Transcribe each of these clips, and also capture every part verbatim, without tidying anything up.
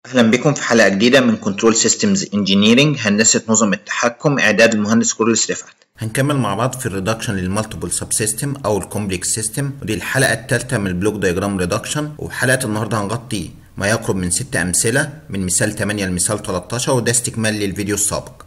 أهلا بكم في حلقة جديدة من كنترول سيستمز انجينيرنج هندسة نظم التحكم إعداد المهندس كورلس رفعت. هنكمل مع بعض في الريدكشن للمالتيبل سب سيستم او الكومبلكس سيستم، ودي الحلقة الثالثة من البلوك دايجرام ريدكشن. وحلقة النهارده هنغطي ما يقرب من ست أمثلة من مثال ثمانية لمثال ثلاثة عشر، وده استكمال للفيديو السابق.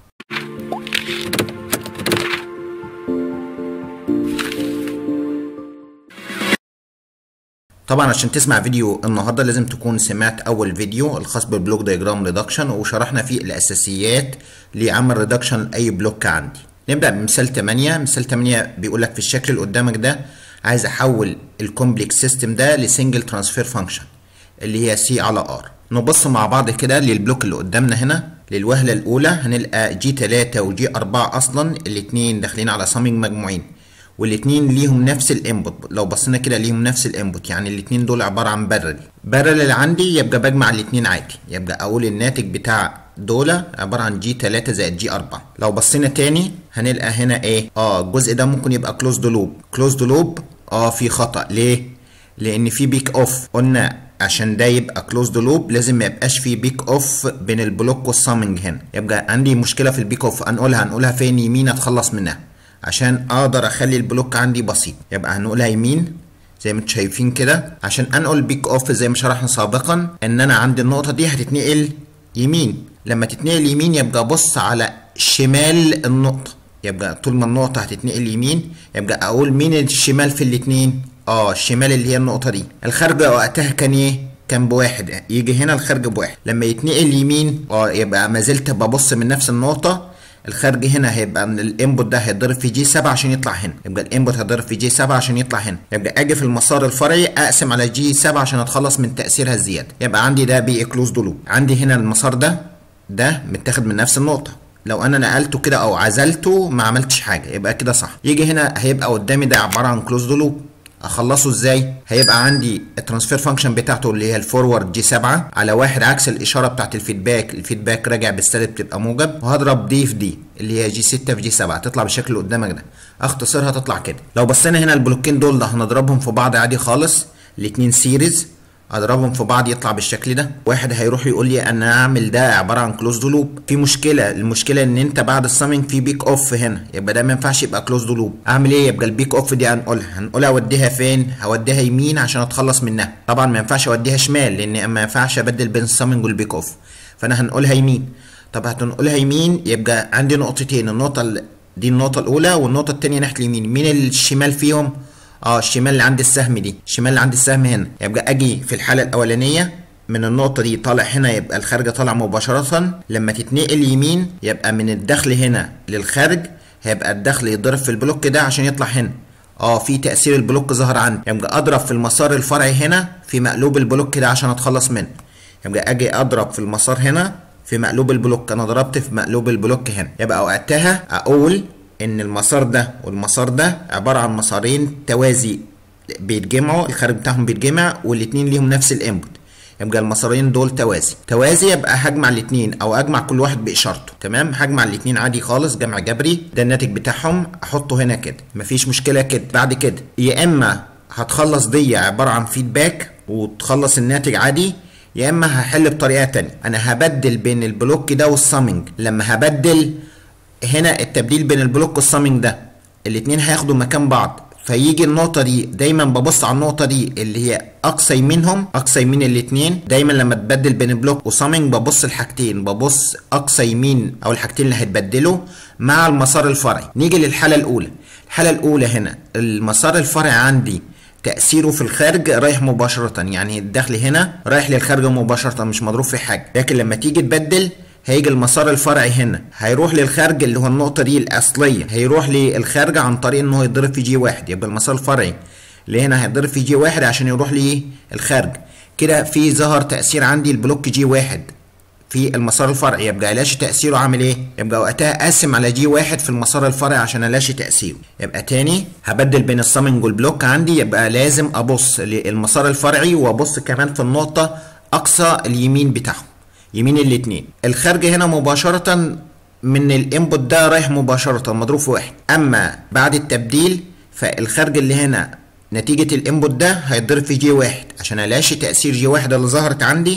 طبعا عشان تسمع فيديو النهارده لازم تكون سمعت اول فيديو الخاص بالبلوك دايجرام ريدكشن، وشرحنا فيه الاساسيات لعمل ريدكشن لاي بلوك عندي. نبدا بمثال ثمانية. مثال ثمانية بيقول لك في الشكل اللي قدامك ده عايز احول الكومبلكس سيستم ده لسنجل ترانسفير فانكشن اللي هي سي على ار. نبص مع بعض كده للبلوك اللي قدامنا هنا. للوهله الاولى هنلقى جي ثلاثة وجي أربعة اصلا الاثنين داخلين على سامنج مجموعين، والاثنين ليهم نفس الانبوت. لو بصينا كده ليهم نفس الانبوت، يعني الاثنين دول عباره عن بارل. بارل اللي عندي يبقى بجمع الاثنين عادي، يبقى اقول الناتج بتاع دول عباره عن جي ثلاثة زائد جي أربعة. لو بصينا تاني هنلقى هنا ايه؟ اه الجزء ده ممكن يبقى كلوزد لوب. كلوزد لوب اه في خطا. ليه؟ لان في بيك اوف. قلنا عشان ده يبقى كلوزد لوب لازم ما يبقاش في بيك اوف بين البلوك والسامنج. هنا يبقى عندي مشكله في البيك اوف. هنقولها هنقولها فين؟ يمين اتخلص منها عشان اقدر اخلي البلوك عندي بسيط. يبقى هنقولها يمين زي ما انتم شايفين كده. عشان انقل بيك اوف زي ما شرحنا سابقا ان انا عندي النقطه دي هتتنقل يمين. لما تتنقل يمين يبقى بص على شمال النقطه. يبقى طول ما النقطه هتتنقل يمين يبقى اقول مين الشمال في الاثنين؟ اه الشمال اللي هي النقطه دي. الخارج وقتها كان ايه؟ كان بواحد. يجي هنا الخارج بواحد. لما يتنقل يمين اه يبقى ما زلت ببص من نفس النقطه. الخارج هنا هيبقى من الانبوت ده هيتضرب في جي سبعة عشان يطلع هنا. يبقى الانبوت هيتضرب في جي سبعة عشان يطلع هنا. يبقى اجي في المسار الفرعي اقسم على جي سبعة عشان اتخلص من تاثيرها الزياده. يبقى عندي ده بي كلوزد لوب. عندي هنا المسار ده ده متاخد من نفس النقطه. لو انا نقلته كده او عزلته ما عملتش حاجه، يبقى كده صح. يجي هنا هيبقى قدامي ده عباره عن كلوزد لوب. اخلصه ازاي؟ هيبقى عندي الترانسفير فانكشن بتاعته اللي هي الفورورد جي سبعة على واحد عكس الاشاره بتاعت الفيدباك. الفيدباك راجع بالسالب تبقى موجب، وهضرب دي في دي اللي هي جي ستة في جي سبعة تطلع بالشكل اللي قدامك ده. اختصرها تطلع كده. لو بصينا هنا البلوكين دول ده هنضربهم في بعض عادي خالص، الاثنين سيريز اضربهم في بعض يطلع بالشكل ده. واحد هيروح يقول لي انا هعمل ده عباره عن كلوزد لوب. في مشكله، المشكله ان انت بعد السامنج في بيك اوف هنا، يبقى ده ما ينفعش يبقى كلوزد لوب. اعمل ايه؟ يبقى البيك اوف دي هنقولها هنقولها اوديها فين؟ هوديها يمين عشان اتخلص منها. طبعا ما ينفعش اوديها شمال لان ما ينفعش ابدل بين السامنج والبيك اوف، فانا هنقولها يمين. طب هتنقلها يمين يبقى عندي نقطتين، النقطه دي النقطه الاولى والنقطه الثانيه ناحيه اليمين. مين الشمال فيهم؟ اه الشمال اللي عند السهم دي، الشمال اللي عند السهم هنا. يبقى اجي في الحاله الاولانيه من النقطه دي طالع هنا يبقى الخارج طالع مباشره. لما تتنقل يمين يبقى من الدخل هنا للخارج هيبقى الدخل يتضرب في البلوك ده عشان يطلع هنا. اه في تاثير البلوك ظهر عندي. يبقى اضرب في المسار الفرعي هنا في مقلوب البلوك ده عشان اتخلص منه. يبقى اجي اضرب في المسار هنا في مقلوب البلوك. انا ضربت في مقلوب البلوك هنا، يبقى وقتها اقول ان المسار ده والمسار ده عباره عن مسارين توازي بيتجمعوا، الخارج بتاعهم بيتجمع والاثنين ليهم نفس الانبوت. يبقى المسارين دول توازي. توازي يبقى هجمع الاثنين او اجمع كل واحد باشارته. تمام، هجمع الاثنين عادي خالص جمع جبري. ده الناتج بتاعهم احطه هنا كده، مفيش مشكله كده. بعد كده يا اما هتخلص دي عباره عن فيدباك وتخلص الناتج عادي، يا اما هحل بطريقه ثانيه. انا هبدل بين البلوك ده والسامنج. لما هبدل هنا التبديل بين البلوك والسامنج ده الاثنين هياخدوا مكان بعض، فيجي النقطه دي دايما ببص على النقطه دي اللي هي اقصى يمينهم، اقصى يمين الاثنين. دايما لما تبدل بين بلوك وسامنج ببص الحاجتين، ببص اقصى يمين او الحاجتين اللي هيتبدلوا مع المسار الفرعي. نيجي للحاله الاولى. الحاله الاولى هنا المسار الفرعي عندي تأثيره في الخارج رايح مباشرة، يعني الدخل هنا رايح للخارج مباشرة مش مضروب في حاجة. لكن لما تيجي تبدل هيجي المسار الفرعي هنا هيروح للخارج اللي هو النقطة دي الأصلية، هيروح للخارج عن طريق إن هو يتضرب في جي واحد. يبقى المسار الفرعي اللي هنا هيتضرب في جي واحد عشان يروح للخارج. كده في ظهر تأثير عندي البلوك جي واحد في المسار الفرعي. يبقى ألاشي تأثيره عامل إيه؟ يبقى وقتها أقسم على جي واحد في المسار الفرعي عشان ألاشي تأثيره. يبقى تاني هبدل بين السامنج والبلوك عندي، يبقى لازم أبص للمسار الفرعي وأبص كمان في النقطة أقصى اليمين بتاعهم، يمين الاثنين. الخارج هنا مباشرة من الانبوت ده رايح مباشرة مضروب في واحد. اما بعد التبديل فالخارج اللي هنا نتيجة الانبوت ده هيتضرب في جي واحد عشان الاشي تأثير جي واحد اللي ظهرت عندي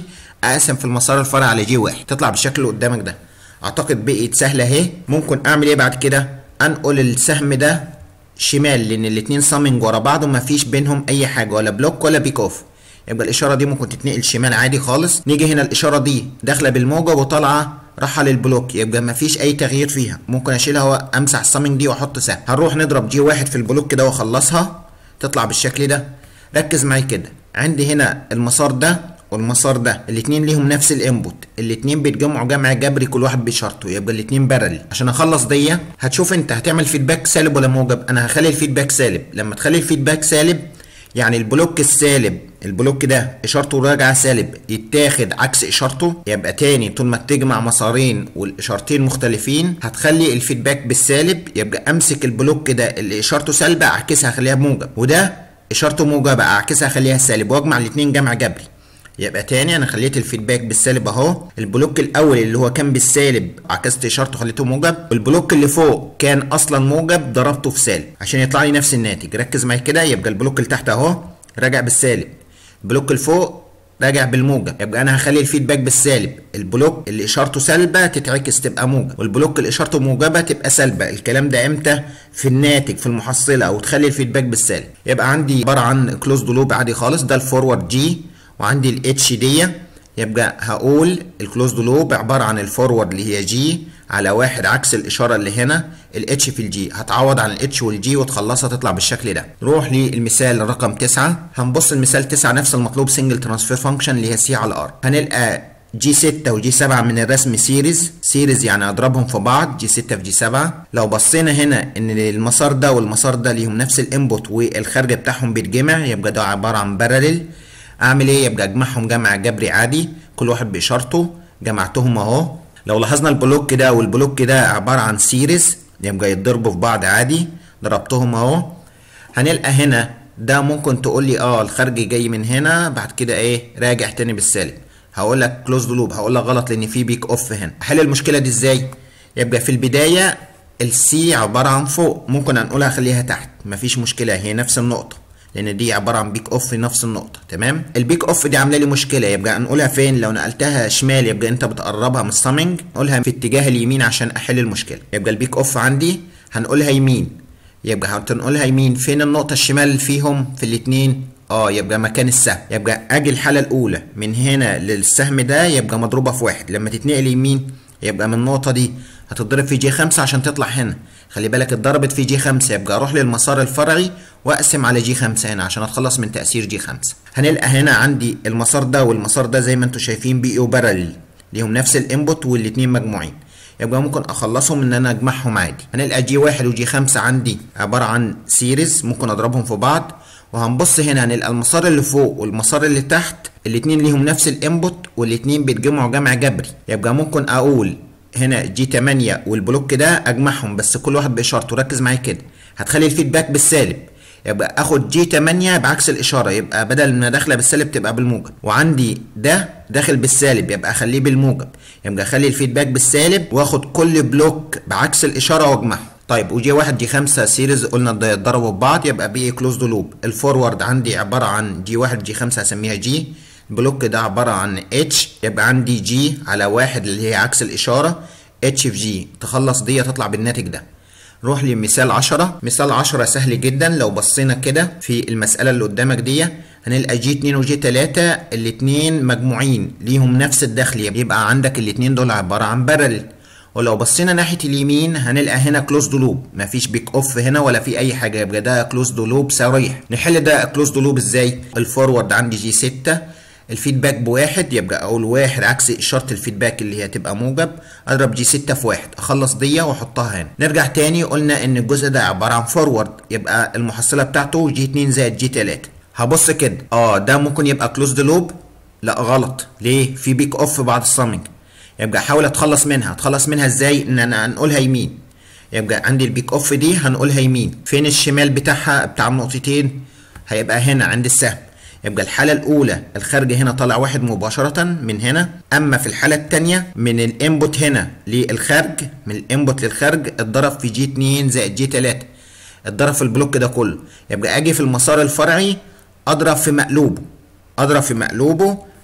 اقسم في المسار الفرعي على جي واحد تطلع بالشكل اللي قدامك ده. اعتقد بقيت سهله اهي. ممكن اعمل ايه بعد كده؟ انقل السهم ده شمال لان الاتنين سامنج ورا بعض ومفيش بينهم اي حاجه ولا بلوك ولا بيك اوف، يبقى الاشاره دي ممكن تتنقل شمال عادي خالص. نيجي هنا الاشاره دي داخله بالموجب وطالعه راحه للبلوك، يبقى مفيش اي تغيير فيها. ممكن اشيلها وامسح السامنج دي واحط سهم. هنروح نضرب جي واحد في البلوك كده واخلصها تطلع بالشكل ده. ركز معايا كده، عندي هنا المسار ده والمسار ده الاتنين ليهم نفس الانبوت، الاتنين بيتجمعوا جمع جبري كل واحد بشرطه، يبقى الاتنين بارل. عشان اخلص دي هتشوف انت هتعمل فيدباك سالب ولا موجب. انا هخلي الفيدباك سالب. لما تخلي الفيدباك سالب يعني البلوك السالب، البلوك ده اشارته راجعه سالب، يتاخد عكس اشارته. يبقى تاني طول ما تجمع مسارين والاشارتين مختلفين هتخلي الفيدباك بالسالب، يبقى امسك البلوك ده اللي اشارته سالبه اعكسها اخليها بموجب، وده اشارته موجبه اعكسها اخليها سالب، واجمع الاثنين جمع جبري. يبقى تاني انا خليت الفيدباك بالسالب اهو. البلوك الاول اللي هو كان بالسالب عكست اشارته خليته موجب، والبلوك اللي فوق كان اصلا موجب ضربته في سالب عشان يطلع لي نفس الناتج. ركز معايا كده، يبقى البلوك اللي تحت اهو راجع بالسالب، البلوك اللي فوق راجع بالموجب، يبقى انا هخلي الفيدباك بالسالب. البلوك اللي اشارته سالبه تتعكس تبقى موجب، والبلوك اللي اشارته موجبه تبقى سالبه. الكلام ده امتى؟ في الناتج في المحصله، او تخلي الفيدباك بالسالب. يبقى عندي عباره عن كلوزد لوب عادي خالص، ده الفورورد جي وعندي الاتش دي. يبقى هقول الكلوزد لوب عباره عن الفورورد اللي هي جي على واحد عكس الاشاره اللي هنا الاتش في الجي، هتعوض عن الاتش والجي وتخلصها تطلع بالشكل ده. نروح للمثال رقم تسعة. هنبص المثال تسعة نفس المطلوب، سنجل ترانسفير فانكشن اللي هي سي على ار. هنلقى جي ستة وجي سبعة من الرسم سيريز، سيريز يعني اضربهم في بعض، جي ستة في جي سبعة. لو بصينا هنا ان المسار ده والمسار ده ليهم نفس الانبوت والخارج بتاعهم بيتجمع، يبقى ده عباره عن باراليل. اعمل ايه؟ يبقى اجمعهم جمع جبري عادي كل واحد باشارته، جمعتهم اهو. لو لاحظنا البلوك ده والبلوك ده عباره عن سيريز يبقى يتضربوا في بعض عادي، ضربتهم اهو. هنلقى هنا ده ممكن تقول لي اه الخارج جاي من هنا بعد كده ايه راجع تاني بالسالب، هقول لك كلوزد لوب، هقول لك غلط لان في بيك اوف هنا. احل المشكله دي ازاي؟ يبقى في البدايه السي عباره عن فوق، ممكن انقلها اخليها تحت مفيش مشكله، هي نفس النقطه لان دي عباره عن بيك اوف في نفس النقطه. تمام. البيك اوف دي عامله لي مشكله، يبقى انقلها فين؟ لو نقلتها شمال يبقى انت بتقربها من السامنج، انقلها في اتجاه اليمين عشان احل المشكله. يبقى البيك اوف عندي هنقولها يمين، يبقى هتنقلها يمين. فين النقطه الشمال فيهم في الاثنين؟ اه يبقى مكان السهم. يبقى اجي الحاله الاولى من هنا للسهم ده يبقى مضروبه في واحد، لما تتنقل يمين يبقى من النقطه دي هتضرب في جي خمسة عشان تطلع هنا. خلي بالك اتضربت في جي خمسة، يبقى اروح للمسار الفرعي واقسم على جي خمسة هنا عشان اتخلص من تأثير جي خمسة. هنلقى هنا عندي المسار ده والمسار ده زي ما انتم شايفين بقوا باراليل، ليهم نفس الانبوت والاتنين مجموعين، يبقى ممكن اخلصهم ان انا اجمعهم عادي. هنلقى جي واحد وجي خمسة عندي عباره عن سيريز، ممكن اضربهم في بعض. وهنبص هنا هنلقى المسار اللي فوق والمسار اللي تحت الاتنين ليهم نفس الانبوت والاتنين بيتجمعوا جمع جبري، يبقى ممكن اقول هنا جي تمانية والبلوك ده اجمعهم بس كل واحد باشارته. ركز معايا كده، هتخلي الفيدباك بالسالب، يبقى اخد جي تمانية بعكس الاشاره، يبقى بدل ما داخله بالسالب تبقى بالموجب. وعندي ده داخل بالسالب يبقى اخليه بالموجب، يبقى اخلي الفيدباك بالسالب واخد كل بلوك بعكس الاشاره واجمعهم. طيب وجي واحد جي خمسة سيريز قلنا يتضربوا ببعض يبقى بقي كلوزد لوب. الفورورد عندي عباره عن جي واحد جي خمسة هسميها جي، البلوك ده عباره عن اتش، يبقى عندي جي على واحد اللي هي عكس الاشاره اتش في جي. تخلص دي تطلع بالناتج ده. نروح لمثال عشرة. مثال عشرة سهل جدا، لو بصينا كده في المساله اللي قدامك دي هنلقى جي اتنين وجي تلاتة الاتنين مجموعين ليهم نفس الدخل، يبقى عندك الاتنين دول عباره عن بارل. ولو بصينا ناحيه اليمين هنلقى هنا كلوزد لوب، مفيش بيك اوف هنا ولا في اي حاجه، يبقى ده كلوزد لوب صريح. نحل ده كلوزد لوب ازاي؟ الفورورد عندي جي ستة، الفيدباك بواحد، يبقى اقول واحد عكس اشاره الفيدباك اللي هي تبقى موجب، اضرب جي ستة في واحد، اخلص دي واحطها هنا. نرجع تاني قلنا ان الجزء ده عباره عن فورورد، يبقى المحصله بتاعته جي اتنين زائد جي تلاتة. هبص كده اه ده ممكن يبقى كلوزد لوب، لا غلط. ليه؟ في بيك اوف بعد السامنج، يبقى احاول اتخلص منها. اتخلص منها ازاي؟ ان انا هنقولها يمين، يبقى عندي البيك اوف دي هنقولها يمين. فين الشمال بتاعها بتاع النقطتين؟ هيبقى هنا عند السهم. يبقى الحالة الأولى الخارج هنا طالع واحد مباشرة من هنا، أما في الحالة التانية من الانبوت هنا للخارج، من الانبوت للخارج اتضرب في جي اتنين زائد جي تلاتة، اتضرب في البلوك ده كله. يبقى أجي في المسار الفرعي أضرب في مقلوبه، أضرب في مقلوبه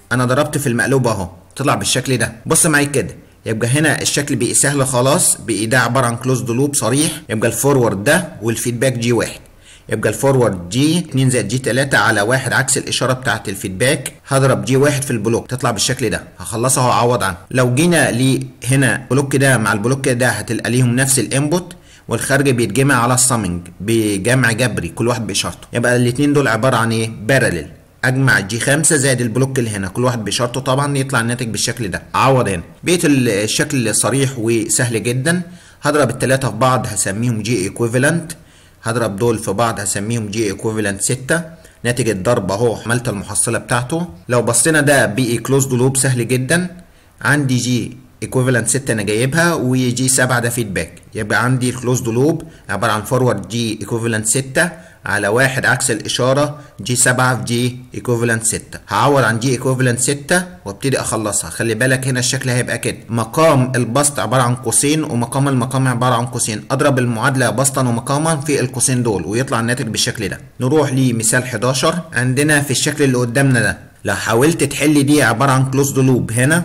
انا ضربت في المقلوب اهو، طلع بالشكل ده. بص معايا كده، يبقى هنا الشكل بقي سهل خلاص، بقي ده عباره عن كلوزد لوب صريح. يبقى الفورورد ده والفيدباك جي واحد، يبقى الفورورد جي اتنين زائد جي تلاتة على واحد عكس الاشاره بتاعه الفيدباك. هضرب جي واحد في البلوك تطلع بالشكل ده، هخلصها وهعوض عنه. لو جينا لهنا البلوك ده مع البلوك ده هتلقى ليهم نفس الانبوت، والخارج بيتجمع على السامنج بجمع جبري كل واحد باشارته. يبقى الاثنين دول عباره عن ايه؟ باراليل. اجمع جي خمسة زائد البلوك اللي هنا كل واحد باشارته، طبعا يطلع الناتج بالشكل ده. اعوض هنا، بقيت الشكل صريح وسهل جدا. هضرب الثلاثه في بعض هسميهم جي ايكويفالنت، هضرب دول في بعض هسميهم جي ايكويفالنت ستة. ناتج الضرب اهو، عملت المحصله بتاعته. لو بصينا ده بقي كلوزد لوب سهل جدا. عندي جي ايكويفالنت ستة انا جايبها، وجي سبعة ده فيدباك. يبقى عندي الكلوزد لوب عباره عن فورورد جي ايكويفالنت ستة على واحد عكس الاشاره جي سبعة في جي ايكويفالنت ستة. هعوض عن جي ايكويفالنت ستة وابتدي اخلصها. خلي بالك هنا الشكل هيبقى كده، مقام البسط عباره عن قوسين ومقام المقام عباره عن قوسين. اضرب المعادله بسطا ومقاما في القوسين دول ويطلع الناتج بالشكل ده. نروح لمثال حداشر. عندنا في الشكل اللي قدامنا ده، لو حاولت تحل دي عباره عن كلوزد لوب هنا،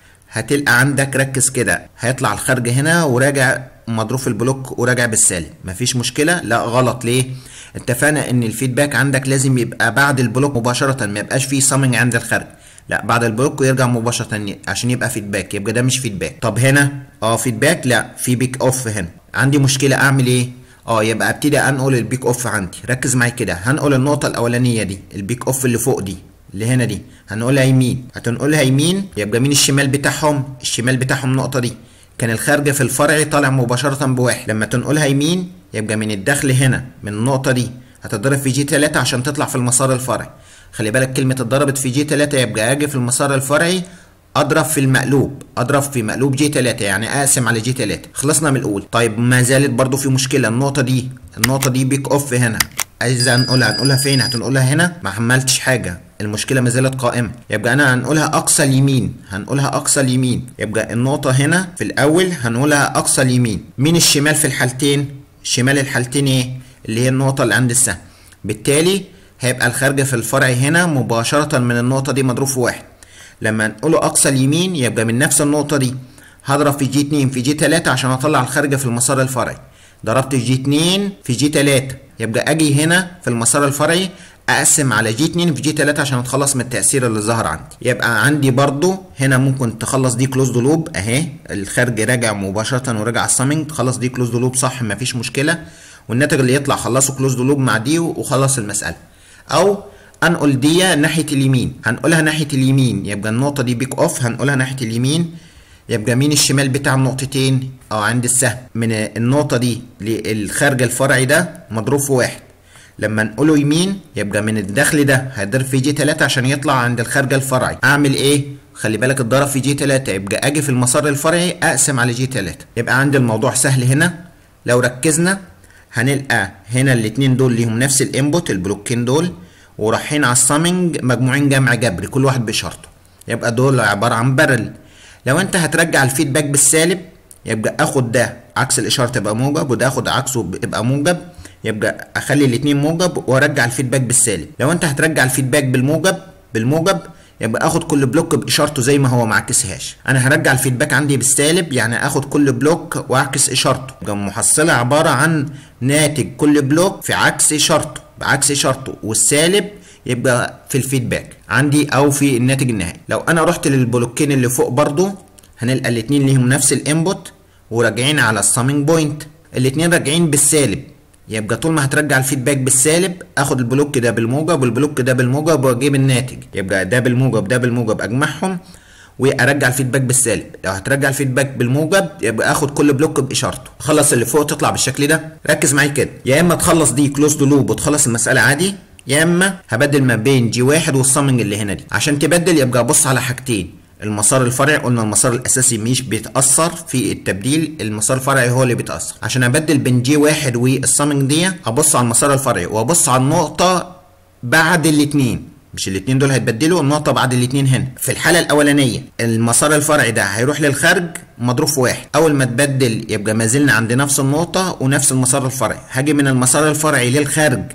هتلقى عندك ركز كده، هيطلع الخارج هنا وراجع مضروب في البلوك وراجع بالسالب. مفيش مشكله. لا غلط. ليه؟ اتفقنا ان الفيدباك عندك لازم يبقى بعد البلوك مباشره، ما يبقاش فيه سامنج عند الخارج. لا، بعد البلوك ويرجع مباشره عشان يبقى فيدباك. يبقى ده مش فيدباك. طب هنا اه فيدباك، لا في بيك اوف هنا. عندي مشكله، اعمل ايه؟ اه يبقى ابتدي انقل البيك اوف عندي. ركز معايا كده، هنقل النقطه الاولانيه دي، البيك اوف اللي فوق دي اللي هنا دي، هنقولها يمين. هتنقلها يمين، يبقى مين الشمال بتاعهم؟ الشمال بتاعهم النقطه دي. كان الخارج في الفرع طالع مباشره بواحد. لما تنقلها يمين يبقى من الدخل هنا من النقطه دي هتضرب في جي تلاتة عشان تطلع في المسار الفرعي. خلي بالك كلمه اتضربت في جي تلاتة، يبقى اجي في المسار الفرعي اضرب في المقلوب، اضرب في مقلوب جي تلاتة، يعني اقسم على جي تلاتة. خلصنا من الاول. طيب ما زالت برضو في مشكله، النقطه دي النقطه دي بيك اوف هنا. عايز انقلها، هنقولها فين؟ هتنقلها هنا. ما عملتش حاجه، المشكله ما زالت قائمه. يبقى انا هنقولها اقصى اليمين، هنقولها اقصى اليمين. يبقى النقطه هنا في الاول هنقولها اقصى اليمين. مين الشمال في الحالتين؟ الشمال الحالتين ايه؟ اللي هي النقطه اللي عند السهم. بالتالي هيبقى الخارج في الفرع هنا مباشره من النقطه دي مضروب في واحد. لما نقوله اقصى اليمين يبقى من نفس النقطه دي هضرب في جي اتنين في جي تلاتة عشان اطلع الخارج في المسار الفرعي. ضربت جي اتنين في جي تلاتة، يبقى اجي هنا في المسار الفرعي اقسم على جي اتنين في جي تلاتة عشان اتخلص من التأثير اللي ظهر عندي. يبقى عندي برضو هنا ممكن تخلص دي كلوزد لوب اهي، الخارج راجع مباشرة وراجع السامنج. تخلص دي كلوزد لوب صح، مفيش مشكلة، والناتج اللي يطلع خلصه كلوزد لوب مع دي وخلص المسألة. او انقل دي ناحية اليمين، هنقولها ناحية اليمين. يبقى النقطة دي بيك اوف، هنقولها ناحية اليمين. يبقى مين الشمال بتاع النقطتين؟ اه عند السهم. من النقطة دي للخارج الفرعي ده مضروب في واحد. لما نقوله يمين يبقى من الدخل ده هيضرب في جي تلاتة عشان يطلع عند الخارج الفرعي. اعمل ايه؟ خلي بالك اتضرب في جي تلاتة، يبقى اجي في المسار الفرعي اقسم على جي تلاتة. يبقى عندي الموضوع سهل هنا. لو ركزنا هنلقى هنا الاتنين دول ليهم نفس الانبوت، البلوكين دول، ورايحين على السامنج مجموعين جمع جبري كل واحد بشرطه. يبقى دول عبارة عن بارل. لو انت هترجع الفيدباك بالسالب يبقى اخد ده عكس الاشاره تبقى موجب، وده اخد عكسه يبقى موجب. يبقى اخلي الاثنين موجب وارجع الفيدباك بالسالب. لو انت هترجع الفيدباك بالموجب بالموجب يبقى اخد كل بلوك باشارته زي ما هو، ما اعكسهاش. انا هرجع الفيدباك عندي بالسالب، يعني اخد كل بلوك واعكس اشارته. يبقى المحصله عباره عن ناتج كل بلوك في عكس اشارته بعكس اشارته، والسالب يبقى في الفيدباك عندي او في الناتج النهائي. لو انا رحت للبلوكين اللي فوق برضو هنلقى الاثنين ليهم نفس الانبوت وراجعين على السامينج بوينت، الاثنين راجعين بالسالب. يبقى طول ما هترجع الفيدباك بالسالب اخد البلوك ده بالموجب والبلوك ده بالموجب واجيب الناتج. يبقى ده بالموجب ده بالموجب اجمعهم وارجع الفيدباك بالسالب. لو هترجع الفيدباك بالموجب يبقى اخد كل بلوك باشارته. خلص اللي فوق تطلع بالشكل ده. ركز معايا كده، يا اما تخلص دي كلوزد لوب وتخلص المساله عادي، يا اما هبدل ما بين جي واحد والسامنج اللي هنا دي. عشان تبدل يبقى ابص على حاجتين. المسار الفرعي قلنا المسار الاساسي مش بيتاثر في التبديل، المسار الفرعي هو اللي بيتاثر. عشان ابدل بين جي واحد والسامنج دي ابص على المسار الفرعي وابص على النقطه بعد الاثنين، مش الاثنين دول هيتبدلوا، النقطه بعد الاثنين هنا. في الحاله الاولانيه المسار الفرعي ده هيروح للخارج مضروب في واحد. اول ما تبدل يبقى ما زلنا عند نفس النقطه ونفس المسار الفرعي. هاجي من المسار الفرعي للخارج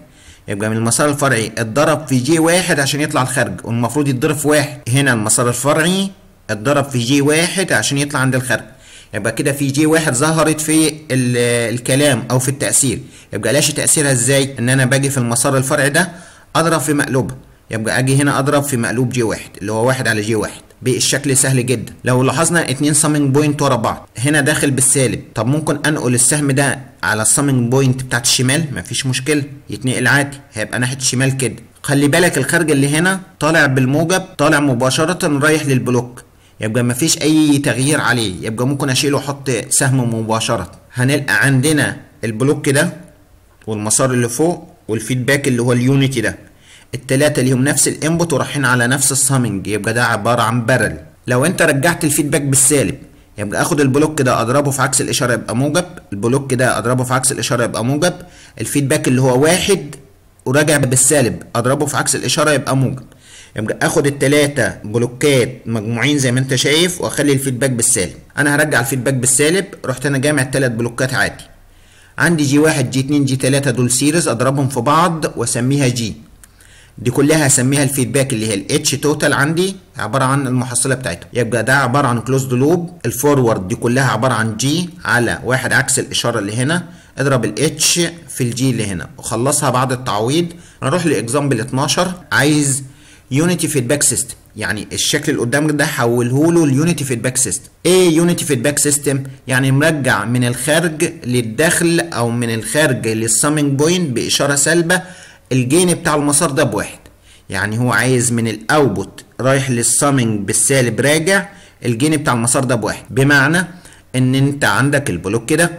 يبقى من المسار الفرعي اتضرب في جي واحد عشان يطلع الخارج، والمفروض يتضرب في واحد. هنا المسار الفرعي اتضرب في جي واحد عشان يطلع عند الخارج، يبقى كده في جي واحد ظهرت في الكلام او في التأثير. يبقى لاش تأثيرها ازاي؟ ان انا باجي في المسار الفرعي ده اضرب في مقلوبها، يبقى اجي هنا اضرب في مقلوب جي واحد اللي هو واحد على جي واحد. بالشكل سهل جدا. لو لاحظنا اتنين سامينج بوينت ورا بعض، هنا داخل بالسالب، طب ممكن انقل السهم ده على السامينج بوينت بتاعت الشمال، مفيش مشكله، يتنقل عادي، هيبقى ناحيه الشمال كده. خلي بالك الخارج اللي هنا طالع بالموجب، طالع مباشره رايح للبلوك، يبقى مفيش اي تغيير عليه، يبقى ممكن اشيله واحط سهم مباشره. هنلقى عندنا البلوك ده والمسار اللي فوق والفيدباك اللي هو اليونيتي ده، التلاتة ليهم نفس الانبوت ورايحين على نفس السامينج، يبقى ده عباره عن بارل. لو انت رجعت الفيدباك بالسالب، يبقى اخد البلوك ده اضربه في عكس الاشاره يبقى موجب، البلوك ده اضربه في عكس الاشاره يبقى موجب، الفيدباك اللي هو واحد وراجع بالسالب اضربه في عكس الاشاره يبقى موجب. يبقى اخد التلاتة بلوكات مجموعين زي ما انت شايف واخلي الفيدباك بالسالب. انا هرجع الفيدباك بالسالب، رحت انا جامع التلات بلوكات عادي. عندي جي واحد جي اتنين جي تلاتة دول سيريز، اضربهم في بعض واسميها جي. دي كلها هسميها الفيدباك اللي هي الاتش توتال، عندي عباره عن المحصله بتاعتها. يبقى ده عباره عن كلوزد لوب. الفورورد دي كلها عباره عن جي على واحد عكس الاشاره اللي هنا، اضرب الاتش في الجي اللي هنا وخلصها بعد التعويض. نروح لاكزامبل اتناشر، عايز يونيتي فيدباك سيستم، يعني الشكل اللي قدامك ده حوله له اليونيتي فيدباك سيستم. ايه يونيتي فيدباك سيستم؟ يعني مرجع من الخارج للداخل او من الخارج للسامينج بوينت باشاره سالبه الجين بتاع المسار ده بواحد. يعني هو عايز من الاوتبوت رايح للسامينج بالسالب راجع الجين بتاع المسار ده بواحد، بمعنى ان انت عندك البلوك ده،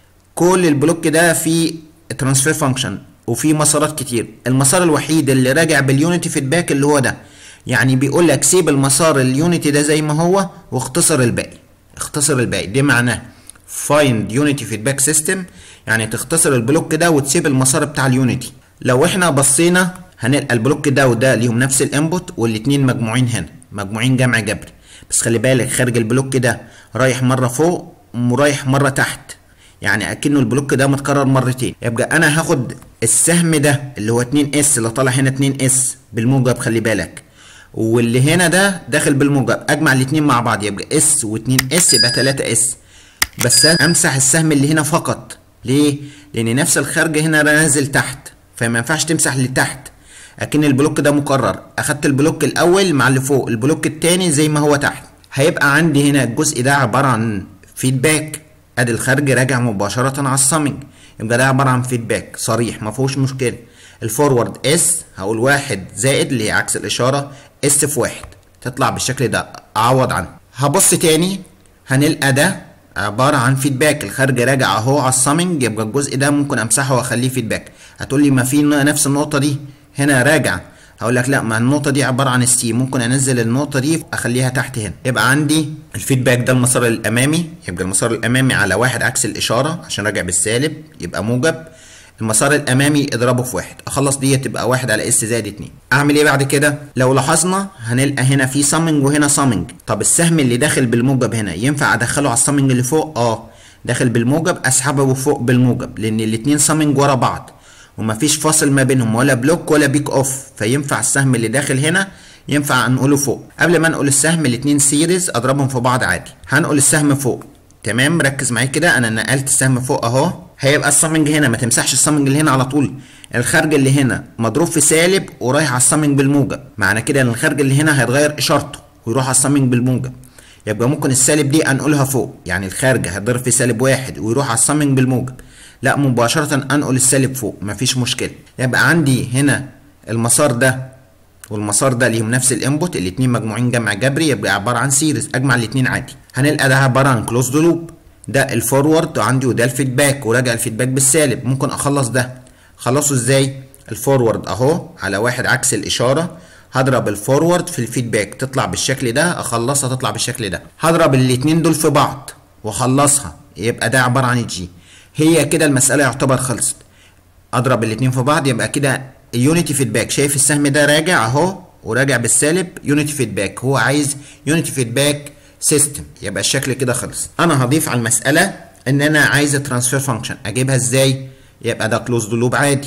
كل البلوك ده فيه ترانسفير فانكشن وفي مسارات كتير، المسار الوحيد اللي راجع باليونيتي فيدباك اللي هو ده. يعني بيقول لك سيب المسار اليونيتي ده زي ما هو واختصر الباقي، اختصر الباقي. دي معناه find unity feedback system، يعني تختصر البلوك ده وتسيب المسار بتاع اليونيتي. لو احنا بصينا هنلقى البلوك ده وده ليهم نفس الانبوت والاتنين مجموعين هنا، مجموعين جمع جبري، بس خلي بالك خارج البلوك ده رايح مره فوق ورايح مره تحت، يعني اكنه البلوك ده متكرر مرتين. يبقى انا هاخد السهم ده اللي هو اتنين اس اللي طالع هنا اتنين اس بالموجب، خلي بالك، واللي هنا ده داخل بالموجب، اجمع الاتنين مع بعض يبقى اس واتنين اس يبقى تلاتة اس. بس امسح السهم اللي هنا فقط، ليه؟ لان نفس الخارج هنا نازل تحت، فما ينفعش تمسح لتحت، اكن البلوك ده مكرر. اخدت البلوك الاول مع اللي فوق، البلوك التاني زي ما هو تحت. هيبقى عندي هنا الجزء ده عباره عن فيدباك، ادي الخارج راجع مباشره على السامينج، يبقى ده عباره عن فيدباك صريح ما فيهوش مشكله. الفورورد اس هقول واحد زائد اللي هي عكس الاشاره اس في واحد، تطلع بالشكل ده اعوض عنه. هبص تاني هنلقى ده عباره عن فيدباك، الخارج راجع اهو على السامينج، يبقى الجزء ده ممكن امسحه واخليه فيدباك. هتقول لي ما في نفس النقطه دي هنا راجع، هقول لك لا، ما النقطه دي عباره عن السي، ممكن انزل النقطه دي اخليها تحت هنا. يبقى عندي الفيدباك ده المسار الامامي، يبقى المسار الامامي على واحد عكس الاشاره عشان راجع بالسالب يبقى موجب، المسار الامامي اضربه في واحد، اخلص دي تبقى واحد على اس زائد اتنين. اعمل ايه بعد كده؟ لو لاحظنا هنلقى هنا في سامينج وهنا سامينج. طب السهم اللي داخل بالموجب هنا ينفع ادخله على السامينج اللي فوق؟ اه داخل بالموجب، اسحبه فوق بالموجب لان الاتنين سامينج ورا بعض ومفيش فاصل ما بينهم ولا بلوك ولا بيك اوف، فينفع السهم اللي داخل هنا ينفع انقله فوق. قبل ما انقل السهم الاتنين سيريز اضربهم في بعض عادي. هنقل السهم فوق، تمام، ركز معايا كده، انا نقلت السهم فوق اهو. هيبقى السامينج هنا، ما تمسحش السامينج اللي هنا على طول، الخارج اللي هنا مضروب في سالب ورايح على السامينج بالموجب، معنى كده ان الخارج اللي هنا هيتغير اشارته ويروح على السامينج بالموجب. يبقى ممكن السالب دي انقلها فوق، يعني الخارج هيتضرب في سالب واحد ويروح على السامينج بالموجب، لا مباشرة انقل السالب فوق مفيش مشكلة. يبقى عندي هنا المسار ده والمسار ده ليهم نفس الانبوت، الاتنين مجموعين جمع جبري، يبقى عبارة عن سيريز، اجمع الاتنين عادي. هنلقى ده عبارة عن كلوزد لوب، ده الفورورد عندي وده الفيدباك وراجع الفيدباك بالسالب. ممكن اخلص ده، خلصه ازاي؟ الفورورد اهو على واحد عكس الاشارة، هضرب الفورورد في الفيدباك تطلع بالشكل ده، اخلصها تطلع بالشكل ده. هضرب الاتنين دول في بعض واخلصها، يبقى ده عبارة عن الجي. هي كده المسألة يعتبر خلصت. اضرب الاتنين في بعض يبقى كده يونيتي فيدباك. شايف السهم ده راجع اهو وراجع بالسالب، يونيتي فيدباك، هو عايز يونيتي فيدباك سيستم، يبقى الشكل كده خلص. انا هضيف على المسألة ان انا عايز ترانسفير فانكشن، اجيبها ازاي؟ يبقى ده كلوزد لوب عادي،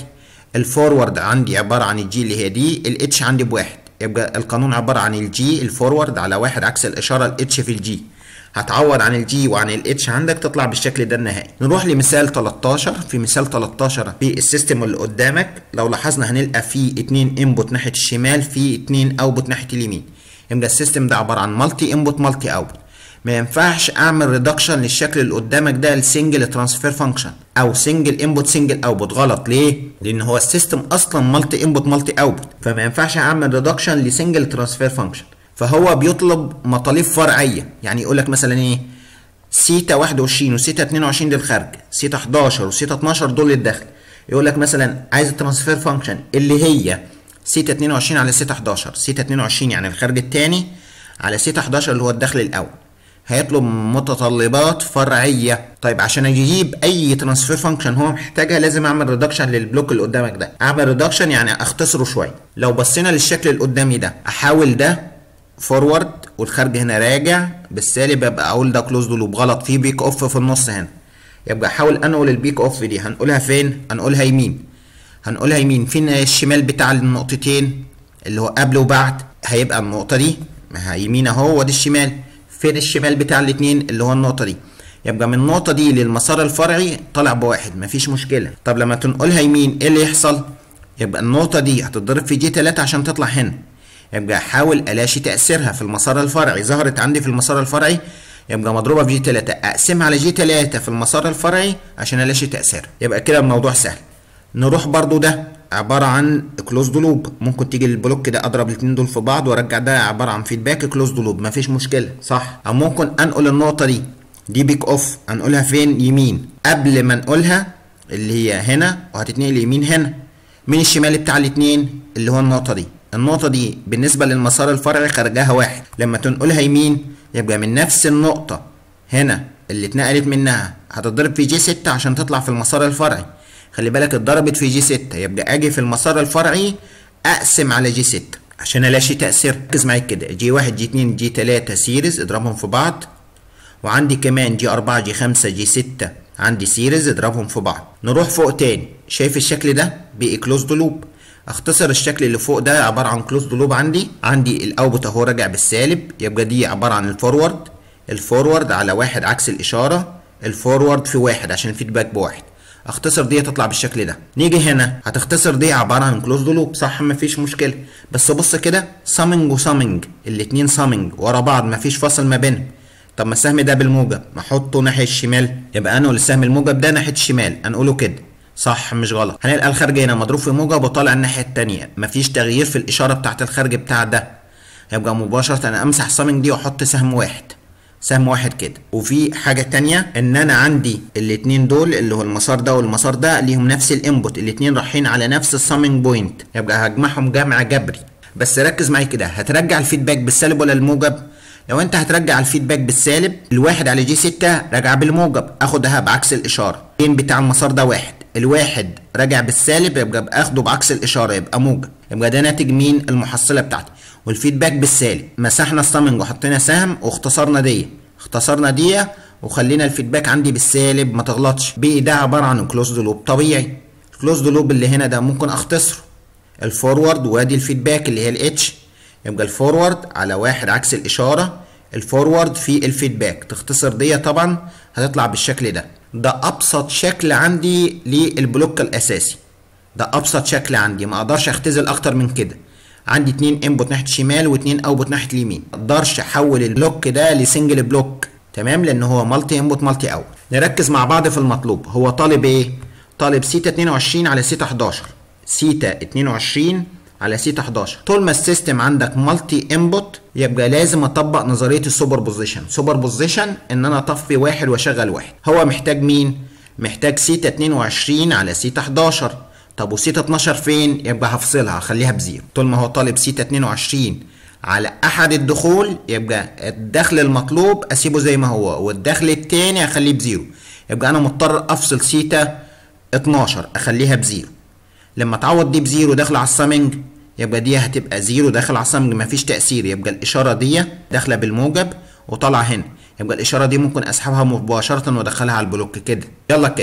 الفورورد عندي عباره عن الجي اللي هي دي، الاتش عندي بواحد، يبقى القانون عباره عن الجي الفورورد على واحد عكس الاشاره الاتش في الجي. هتعوض عن الجي وعن الاتش عندك تطلع بالشكل ده النهائي. نروح لمثال تلتاشر. في مثال تلتاشر في السيستم اللي قدامك لو لاحظنا هنلقى فيه اتنين انبوت ناحيه الشمال، في اتنين اوتبوت ناحيه اليمين. يبقى السيستم ده عباره عن مالتي انبوت مالتي اوتبوت. ما ينفعش اعمل ريدكشن للشكل اللي قدامك ده لسنجل ترانسفير فانكشن او سنجل انبوت سنجل اوتبوت. غلط. ليه؟ لان هو السيستم اصلا مالتي انبوت مالتي اوتبوت، فما ينفعش اعمل ريدكشن لسنجل ترانسفير فانكشن. فهو بيطلب مطالب فرعيه، يعني يقول لك مثلا ايه؟ سيتا واحد وعشرين وسيتا اتنين وعشرين للخارج، سيتا حداشر وسيتا اتناشر دول للداخل. يقول لك مثلا عايز الترانسفير فانكشن اللي هي سيتا اتنين وعشرين على سيتا حداشر، سيتا اتنين وعشرين يعني الخارج الثاني على سيتا حداشر اللي هو الداخل الاول. هيطلب متطلبات فرعيه. طيب عشان اجيب اي ترانسفير فانكشن هو محتاجها لازم اعمل ريدكشن للبلوك اللي قدامك ده. اعمل ريدكشن يعني اختصره شويه. لو بصينا للشكل اللي قدامي ده، احاول ده فورورد والخارج هنا راجع بالسالب، يبقى اقول ده كلوزد لوب. غلط، في بيك اوف في النص هنا. يبقى احاول انقل البيك اوف دي. هنقولها فين؟ هنقولها يمين. هنقولها يمين فين؟ الشمال بتاع النقطتين اللي هو قبل وبعد. هيبقى النقطه دي يمين اهو، وادي الشمال. فين الشمال بتاع الاثنين؟ اللي هو النقطه دي. يبقى من النقطه دي للمسار الفرعي طالع بواحد، مفيش مشكله. طب لما تنقلها يمين ايه اللي يحصل؟ يبقى النقطه دي هتتضرب في جي تلاتة عشان تطلع هنا. يبقى احاول الاشي تاثيرها في المسار الفرعي. ظهرت عندي في المسار الفرعي، يبقى مضروبه في جي تلاتة، اقسمها على جي تلاتة في المسار الفرعي عشان الاشي تاثيرها. يبقى كده الموضوع سهل. نروح برضو ده عباره عن كلوزد لوب. ممكن تيجي البلوك ده اضرب الاثنين دول في بعض وارجع ده عباره عن فيدباك كلوزد لوب، مفيش مشكله صح. او ممكن انقل النقطه دي دي بيك اوف، انقلها فين؟ يمين. قبل ما انقلها اللي هي هنا وهتتنقل يمين هنا. من الشمال بتاع الاثنين اللي هو النقطه دي. النقطه دي بالنسبه للمسار الفرعي خارجها واحد. لما تنقلها يمين يبقى من نفس النقطه هنا اللي اتنقلت منها هتضرب في جي ستة عشان تطلع في المسار الفرعي. خلي بالك اتضربت في جي ستة، يبقى اجي في المسار الفرعي اقسم على جي ستة عشان الاقي تاثير. ركز معايا كده، جي واحد جي اتنين جي تلاتة سيريز اضربهم في بعض، وعندي كمان جي اربعة جي خمسة جي ستة عندي سيريز اضربهم في بعض. نروح فوق تاني، شايف الشكل ده؟ بقي كلوزد لوب. اختصر الشكل اللي فوق ده عباره عن كلوزد لوب. عندي عندي الاوتبوت اهو راجع بالسالب، يبقى دي عباره عن الفورورد. الفورورد على واحد عكس الاشاره، الفورورد في واحد عشان الفيدباك بواحد. اختصر دي تطلع بالشكل ده. نيجي هنا هتختصر دي عباره عن كلوزد لوب صح، مفيش مشكله. بس بص كده، سامنج وسامنج الاتنين سامنج ورا بعض مفيش فاصل ما بينهم. طب ما السهم ده بالموجب ما احطه ناحيه الشمال، يبقى انقل السهم الموجب ده ناحيه الشمال، انقله كده صح مش غلط. هنلقى الخارج هنا مضروب في موجب وطالع الناحيه الثانيه، مفيش تغيير في الاشاره بتاعت الخارج بتاع ده. يبقى مباشره انا امسح سامنج دي واحط سهم واحد، سهم واحد كده. وفي حاجه تانية ان انا عندي الاتنين دول اللي هو المسار ده والمسار ده ليهم نفس الانبوت، الاتنين رايحين على نفس السامنج بوينت، يبقى هجمعهم جمع جبري. بس ركز معايا كده، هترجع الفيدباك بالسالب ولا الموجب؟ لو انت هترجع الفيدباك بالسالب، الواحد على جي ستة راجع بالموجب، اخدها بعكس الاشاره. الجين بتاع المسار ده واحد، الواحد راجع بالسالب يبقى باخده بعكس الاشاره يبقى موجب، يبقى ده ناتج مين؟ المحصله بتاعتي. والفيدباك بالسالب، مسحنا السامنج وحطينا سهم واختصرنا دي، اختصرنا دي وخلينا الفيدباك عندي بالسالب ما تغلطش. بقي ده عباره عن كلوزد لوب طبيعي. الكلوزد لوب اللي هنا ده ممكن اختصره، الفورورد وادي الفيدباك اللي هي الاتش، يبقى الفورورد على واحد عكس الاشاره، الفورورد في الفيدباك. تختصر دي طبعا هتطلع بالشكل ده. ده ابسط شكل عندي للبلوك الاساسي، ده ابسط شكل عندي، ما اقدرش اختزل اكتر من كده. عندي اتنين انبوت ناحيه الشمال واتنين اوتبوت ناحيه اليمين، ما اقدرش احول البلوك ده لسنجل بلوك تمام، لان هو مالتي انبوت مالتي اوت. نركز مع بعض في المطلوب. هو طالب ايه؟ طالب سيتا اتنين وعشرين على سيتا حداشر، سيتا اتنين وعشرين على سيتا حداشر. طول ما السيستم عندك مالتي انبوت يبقى لازم اطبق نظريه السوبر بوزيشن. سوبر بوزيشن ان انا اطفي واحد واشغل واحد. هو محتاج مين؟ محتاج سيتا اتنين وعشرين على سيتا حداشر. طب وسيتا اتناشر فين؟ يبقى هفصلها هخليها بزيرو. طول ما هو طالب سيتا اتنين وعشرين على احد الدخول يبقى الدخل المطلوب اسيبه زي ما هو، والدخل التاني اخليه بزيرو. يبقى انا مضطر افصل سيتا اتناشر اخليها بزيرو. لما تعوض دي بزيرو داخل على السامنج يبقى دي هتبقى زيرو داخل على السامنج، مفيش تأثير. يبقى الاشاره دي داخله بالموجب وطالعه هنا، يبقى الاشاره دي ممكن اسحبها مباشره وادخلها على البلوك كده. يلا كده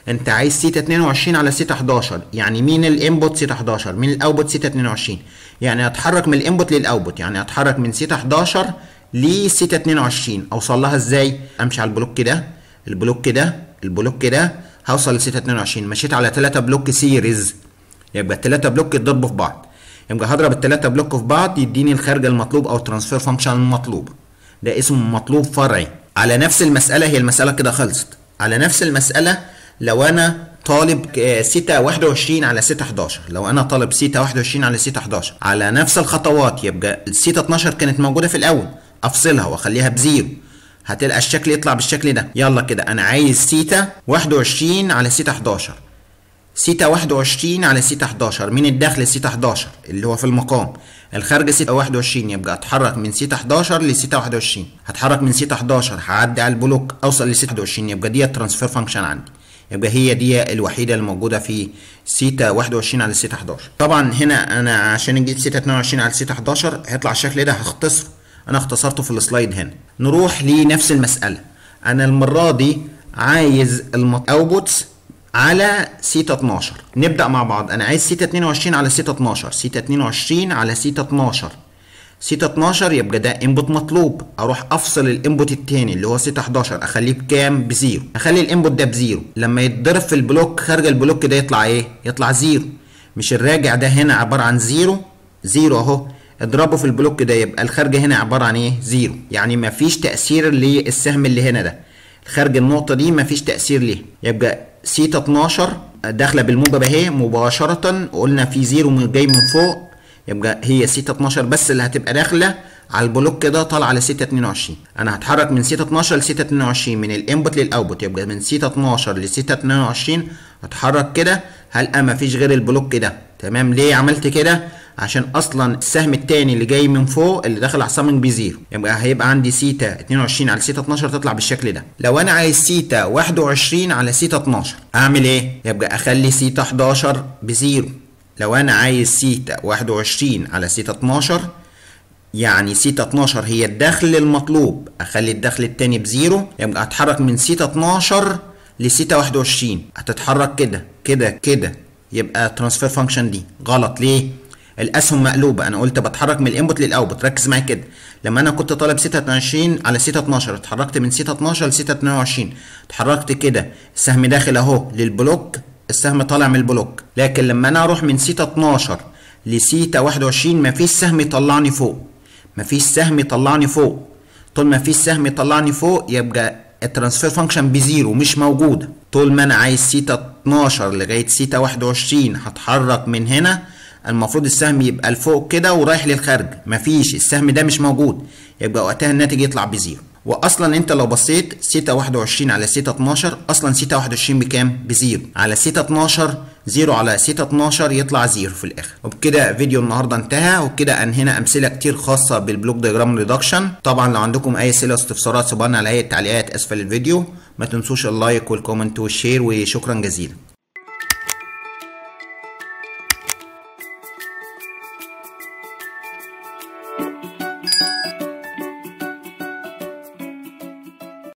انت عايز سيتا اتنين وعشرين على سيتا حداشر، يعني مين الانبوت؟ سيتا حداشر. مين الاوتبوت؟ سيتا اتنين وعشرين. يعني اتحرك من الانبوت للاوتبوت، يعني اتحرك من سيتا حداشر لسيتا اتنين وعشرين. اوصل لها ازاي؟ امشي على البلوك ده، البلوك ده، البلوك ده، هوصل لسيتا اتنين وعشرين. مشيت على ثلاثة بلوك سيريز، يبقى الثلاثة بلوك يتضربوا في بعض، يبقى هضرب الثلاثة بلوك في بعض يديني الخارج المطلوب او الترانسفير فانكشن المطلوب. ده اسمه مطلوب فرعي. على نفس المسألة، هي المسألة كده خلصت. على نفس المسألة لو انا طالب سيتا واحد وعشرين على سيتا حداشر، لو انا طالب سيتا واحد وعشرين على سيتا حداشر على نفس الخطوات، يبقى السيتا اتناشر كانت موجودة في الاول، افصلها واخليها بزيرو، هتلقى الشكل يطلع بالشكل ده. يلا كده انا عايز سيتا واحد وعشرين على سيتا حداشر. سيتا واحد وعشرين على سيتا حداشر، مين الداخل؟ سيتا حداشر اللي هو في المقام، الخارج سيتا واحد وعشرين، يبقى اتحرك من سيتا حداشر لسيتا واحد وعشرين. هتحرك من سيتا حداشر هعدي على البلوك اوصل لسيتا واحد وعشرين، يبقى دي الترانسفير فانكشن عندي، يبقى هي دي الوحيده الموجوده في سيتا واحد وعشرين على سيتا حداشر. طبعا هنا انا عشان اجيب سيتا اتنين وعشرين على سيتا حداشر هيطلع الشكل ده، هختصره، انا اختصرته في السلايد هنا. نروح لنفس المساله، انا المره دي عايز الاوتبوتس على سيتا اتناشر. نبدا مع بعض. انا عايز سيتا اتنين وعشرين على سيتا اتناشر، سيتا اتنين وعشرين على سيتا اتناشر. سيتا اتناشر يبقى ده انبوت مطلوب، اروح افصل الانبوت التاني اللي هو سيتا حداشر اخليه بكام؟ بزيرو. اخلي الانبوت ده بزيرو، لما يتضرب في البلوك خارج البلوك ده يطلع ايه؟ يطلع زيرو. مش الراجع ده هنا عباره عن زيرو؟ زيرو اهو، اضربه في البلوك ده يبقى الخارج هنا عباره عن ايه؟ زيرو. يعني مفيش تاثير للسهم اللي هنا ده، خارج النقطه دي مفيش تاثير ليه. يبقى سيتا اتناشر داخله بالموجب اهي مباشره، قلنا في زيرو جاي من فوق، يبقى هي سيتا اتناشر بس اللي هتبقى داخله على البلوك كده طالعه على سيتا اتنين وعشرين. انا هتحرك من سيتا اتناشر لسيتا اتنين وعشرين، من الانبوت للاوتبوت، يبقى من سيتا اتناشر لسيتا اتنين وعشرين هتحرك كده، هلقى مفيش غير البلوك ده. تمام. ليه عملت كده؟ عشان اصلا السهم الثاني اللي جاي من فوق اللي داخل على السامنج بزيرو، يبقى هيبقى عندي سيتا اتنين وعشرين على سيتا اتناشر تطلع بالشكل ده. لو انا عايز سيتا واحد وعشرين على سيتا اتناشر اعمل ايه؟ يبقى اخلي سيتا حداشر بزيرو. لو انا عايز سيتا واحد وعشرين على سيتا اتناشر، يعني سيتا اتناشر هي الدخل المطلوب، اخلي الدخل الثاني بزيرو، يبقى اتحرك من سيتا اتناشر لسيتا واحد وعشرين، هتتحرك كده كده كده، يبقى ترانسفير فانكشن دي غلط. ليه؟ الاسهم مقلوبه، انا قلت بتحرك من الانبوت للاوتبوت، ركز معايا كده. لما انا كنت طالب سيتا اتنين وعشرين على سيتا اتناشر اتحركت من سيتا اتناشر لسيتا اتنين وعشرين، اتحركت كده، السهم داخل اهو للبلوك، السهم طالع من البلوك. لكن لما انا اروح من سيتا اتناشر لسيتا واحد وعشرين مفيش سهم يطلعني فوق، مفيش سهم يطلعني فوق. طول ما فيش سهم يطلعني فوق يبقى الترانسفير فانكشن بزيرو، مش موجوده. طول ما انا عايز سيتا اتناشر لغايه سيتا واحد وعشرين هتحرك من هنا، المفروض السهم يبقى لفوق كده ورايح للخارج، مفيش، السهم ده مش موجود، يبقى وقتها الناتج يطلع بزيرو. واصلا انت لو بصيت سيتا واحد وعشرين على سيتا اتناشر، اصلا سيتا واحد وعشرين بكام؟ بزيرو. على سيتا اتناشر زيرو على سيتا اتناشر يطلع زيرو في الاخر. وبكده فيديو النهارده انتهى، وبكده انهينا امثله كتير خاصه بالبلوك دايجرام ريدكشن. طبعا لو عندكم اي اسئله واستفسارات سيبوها لنا على هيئه التعليقات اسفل الفيديو، ما تنسوش اللايك والكومنت والشير، وشكرا جزيلا.